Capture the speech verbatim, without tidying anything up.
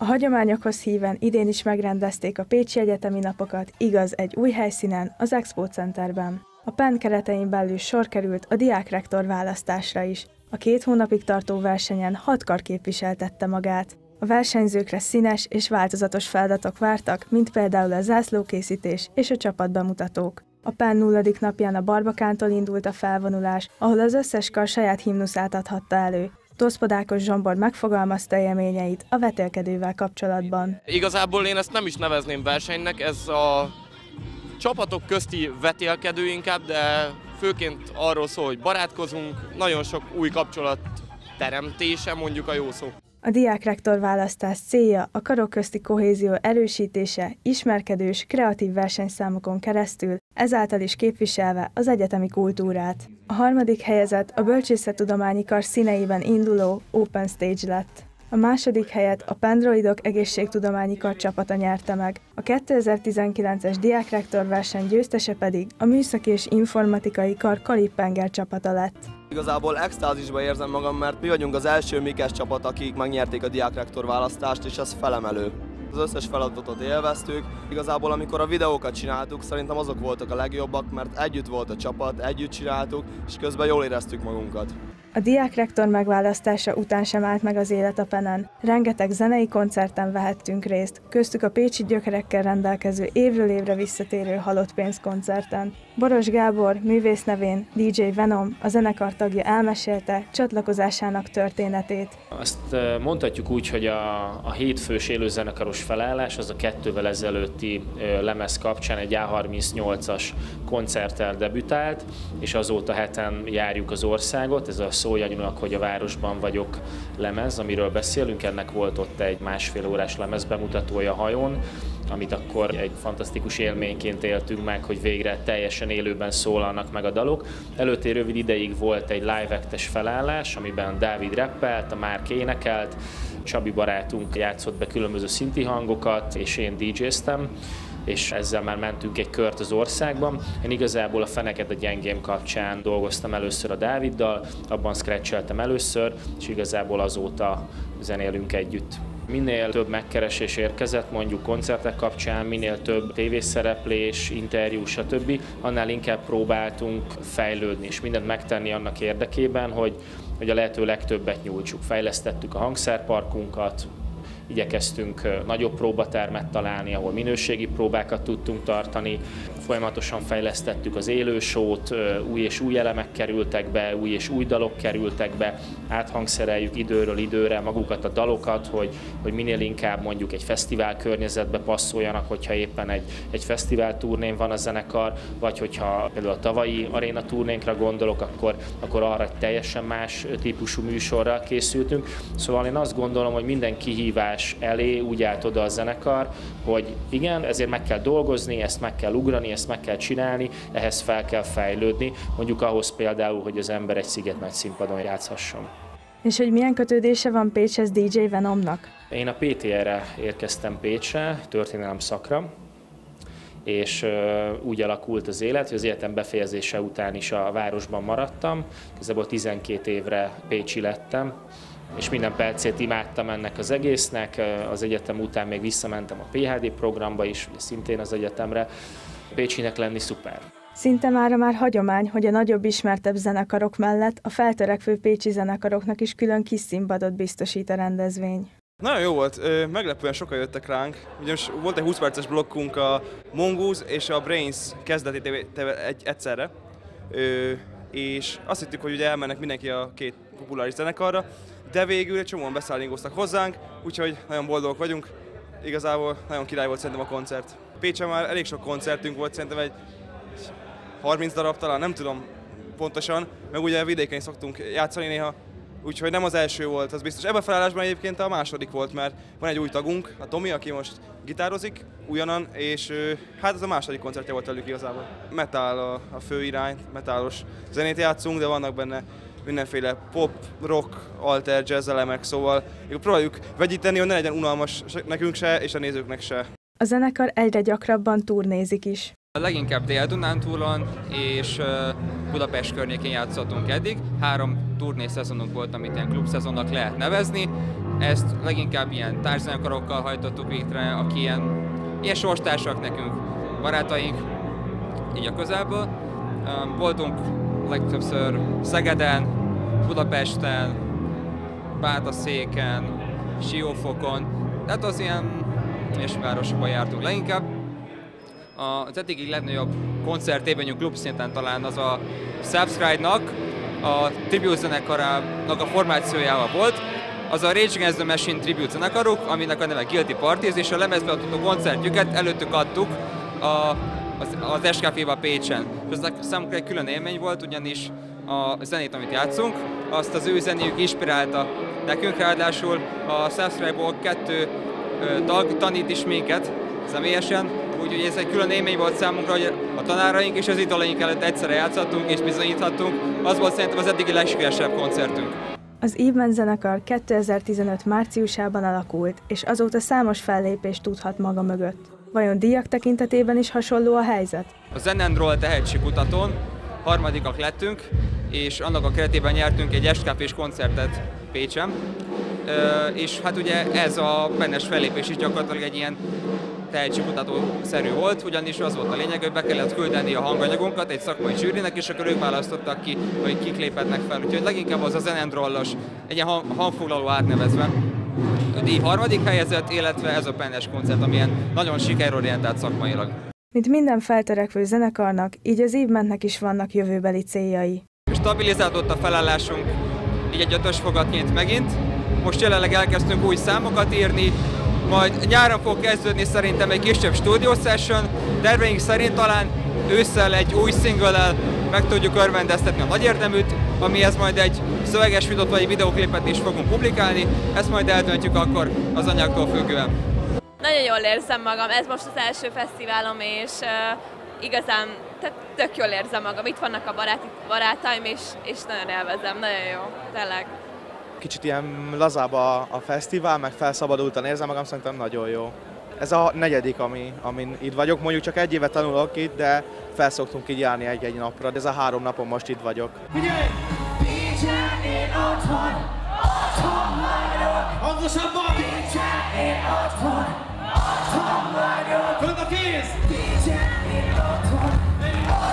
A hagyományokhoz híven idén is megrendezték a Pécsi Egyetemi Napokat, igaz egy új helyszínen, az Expo Centerben. A PEN keretein belül sor került a diákrektor választásra is. A két hónapig tartó versenyen hat kar képviseltette magát. A versenyzőkre színes és változatos feladatok vártak, mint például a zászlókészítés és a csapatbemutatók. A PEN nulladik napján a Barbakántól indult a felvonulás, ahol az összes kar saját himnuszát adhatta elő. Toszpodákos Zsombor megfogalmazta élményeit a vetélkedővel kapcsolatban. Igazából én ezt nem is nevezném versenynek, ez a csapatok közti vetélkedő inkább, de főként arról szól, hogy barátkozunk, nagyon sok új kapcsolat teremtése, mondjuk a jó szó. A diákrektor választás célja a karok közti kohézió erősítése, ismerkedős, kreatív versenyszámokon keresztül, ezáltal is képviselve az egyetemi kultúrát. A harmadik helyezett a Bölcsészettudományi Kar színeiben induló Open Stage lett. A második helyet a Pendroidok Egészségtudományi Kar csapata nyerte meg, a kétezer-tizenkilences diákrektor verseny győztese pedig a Műszaki és Informatikai Kar Kalipenger csapata lett. Igazából extázisban érzem magam, mert mi vagyunk az első Mikes csapat, akik megnyerték a diákrektor választást, és ez felemelő. Az összes feladatot élveztük. Igazából amikor a videókat csináltuk, szerintem azok voltak a legjobbak, mert együtt volt a csapat, együtt csináltuk, és közben jól éreztük magunkat. A diákrektor megválasztása után sem állt meg az élet a PEN-en. Rengeteg zenei koncerten vehettünk részt, köztük a pécsi gyökerekkel rendelkező évről évre visszatérő Halott pénz koncerten. Boros Gábor, művész nevén dé dzsé Venom, a zenekar tagja elmesélte csatlakozásának történetét. Azt mondhatjuk úgy, hogy a, a hétfős élőzenekaros felállás az a kettővel ezelőtti lemez kapcsán egy á harmincnyolcas koncerttel debütált, és azóta heten járjuk az országot. Ez a Szólj anyunak, hogy a városban vagyok lemez, amiről beszélünk. Ennek volt ott egy másfél órás lemez bemutatója hajón, amit akkor egy fantasztikus élményként éltünk meg, hogy végre teljesen élőben szólalnak meg a dalok. Előtte rövid ideig volt egy live actes felállás, amiben Dávid rappelt, a Márk énekelt, Csabi barátunk játszott be különböző szinti hangokat, és én dé dzséztem, és ezzel már mentünk egy kört az országban. Én igazából a Feneked a gyengém kapcsán dolgoztam először a Dáviddal, abban scratcheltem először, és igazából azóta zenélünk együtt. Minél több megkeresés érkezett, mondjuk koncertek kapcsán, minél több tévészereplés, interjú, stb., annál inkább próbáltunk fejlődni, és mindent megtenni annak érdekében, hogy, hogy a lehető legtöbbet nyújtsuk. Fejlesztettük a hangszerparkunkat, igyekeztünk nagyobb próbatermet találni, ahol minőségi próbákat tudtunk tartani. Folyamatosan fejlesztettük az élősót, új és új elemek kerültek be, új és új dalok kerültek be, áthangszereljük időről időre magukat a dalokat, hogy, hogy minél inkább mondjuk egy fesztivál környezetbe passzoljanak, hogyha éppen egy, egy fesztivál turnén van a zenekar, vagy hogyha például a tavalyi aréna turnénkra gondolok, akkor, akkor arra egy teljesen más típusú műsorral készültünk. Szóval én azt gondolom, hogy minden kihívás elé úgy állt oda a zenekar, hogy igen, ezért meg kell dolgozni, ezt meg kell ugrani, ezt meg kell csinálni, ehhez fel kell fejlődni, mondjuk ahhoz például, hogy az ember egy Szigetnagy színpadon játszhasson. És hogy milyen kötődése van Pécshez dé dzsé Venomnak? Én a pé té er-re érkeztem Pécsre, történelem szakra, és úgy alakult az élet, hogy az életem befejezése után is a városban maradtam, közelből tizenkét évre pécsi lettem, és minden percét imádtam ennek az egésznek. Az egyetem után még visszamentem a pé há dé programba is, szintén az egyetemre. Pécsinek lenni szuper. Szinte mára már hagyomány, hogy a nagyobb ismertebb zenekarok mellett a feltörekvő pécsi zenekaroknak is külön kis színpadot biztosít a rendezvény. Nagyon jó volt, meglepően sokan jöttek ránk. Ugyanis volt egy húsz perces blokkunk a Mongoose és a Brains kezdetét egyszerre. És azt hittük, hogy ugye elmennek mindenki a két populáris zenekarra, de végül egy csomóan beszállingoztak hozzánk, úgyhogy nagyon boldogok vagyunk. Igazából nagyon király volt szerintem a koncert. Pécsen már elég sok koncertünk volt, szerintem egy harminc darab talán, nem tudom pontosan, meg ugye vidéken is szoktunk játszani néha, úgyhogy nem az első volt, az biztos. Ebben a felállásban egyébként a második volt, mert van egy új tagunk, a Tomi, aki most gitározik újonnan, és hát ez a második koncertje volt velük igazából. Metal a, a fő irány, metalos zenét játszunk, de vannak benne mindenféle pop, rock, alter, jazz elemek, szóval próbáljuk vegyíteni, hogy ne legyen unalmas nekünk se, és a nézőknek se. A zenekar egyre gyakrabban turnézik is. Leginkább Dél-Dunántúlon, és Budapest környékén játszottunk eddig. Három turné szezonunk volt, amit ilyen klubszezonnak lehet nevezni. Ezt leginkább ilyen társzenekarokkal hajtottuk végre, aki ilyen, ilyen sorstársak nekünk, barátaink, így a közelből. Voltunk legtöbbször Szegeden, Budapesten, Bátaszéken, Siófokon, tehát az ilyen és városokban jártunk leginkább. Az eddigi legnagyobb koncertében klubszinten talán az a Subscribe-nak, a tribute zenekarának a formációjával volt. Az a Rage Against the Machine tribute zenekaruk, aminek a neve Guilty Parties, és a lemezbeadható koncertjüket előttük adtuk a, az, az es ká fé-ba Pécsen. És ez számunkra egy külön élmény volt, ugyanis a zenét, amit játszunk, azt az ő zenéjük inspirálta nekünk, ráadásul a Subscribe-ból kettő tag tanít is minket személyesen, úgyhogy ez egy külön élmény volt számunkra, hogy a tanáraink és az idolaink előtt egyszerre játszhattunk és bizonyíthattunk. Az volt szerintem az eddigi legsikeresebb koncertünk. Az Evemen zenekar kétezer-tizenöt márciusában alakult, és azóta számos fellépést tudhat maga mögött. Vajon díjak tekintetében is hasonló a helyzet? A Zen and Roll tehetségkutatón harmadikak lettünk, és annak a keretében nyertünk egy es ká fés koncertet Pécsen. És hát ugye ez a bennes fellépés is gyakorlatilag egy ilyen tehetségkutató-szerű volt, ugyanis az volt a lényeg, hogy be kellett küldeni a hanganyagunkat egy szakmai zsűrinek, és akkor ők választottak ki, hogy kik léphetnek fel. Úgyhogy leginkább az a Zen and Roll-os, egy ilyen hangfoglaló átnevezve. A díj harmadik helyezett, illetve ez a bennes koncert, amilyen nagyon sikerorientált szakmailag. Mint minden feltörekvő zenekarnak, így az Evemennek is vannak jövőbeli céljai. Stabilizálódott a felállásunk így egy ötös fogatként megint. Most jelenleg elkezdtünk új számokat írni, majd nyáron fog kezdődni szerintem egy kisebb studio session, terveink szerint talán ősszel egy új single-el meg tudjuk örvendeztetni a nagy érdeműt, amihez majd egy szöveges videót vagy egy videóklipet is fogunk publikálni, ezt majd eldöntjük akkor az anyagtól függően. Nagyon jól érzem magam, ez most az első fesztiválom, és uh, igazán tehát tök jól érzem magam. Itt vannak a baráti, barátaim, és, és nagyon élvezem, nagyon jó, tényleg. Kicsit ilyen lazább a, a fesztivál, meg felszabadultan érzem magam, szerintem nagyon jó. Ez a negyedik, ami, amin itt vagyok, mondjuk csak egy éve tanulok itt, de felszoktunk így járni egy-egy napra, de ez a három napon most itt vagyok. Figyelj! Pécsen én otthon, otthon vagyok! Hangosabban! Pécsen én otthon, otthon vagyok! Föld a kéz! Pécsen én otthon,